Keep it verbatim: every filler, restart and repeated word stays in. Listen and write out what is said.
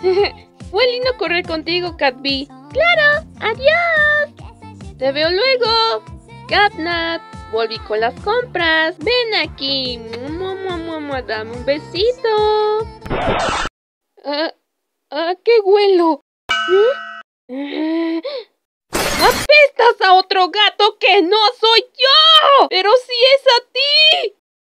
Fue lindo correr contigo, Catbee. ¡Claro! ¡Adiós! Te veo luego. Catnap, volví con las compras. Ven aquí. Mua, mua, mua, mua, dame un besito. Ah, ah, ¿qué huelo? ¿Eh? ¡Apestas a otro gato que no soy yo! ¡Pero si es a ti!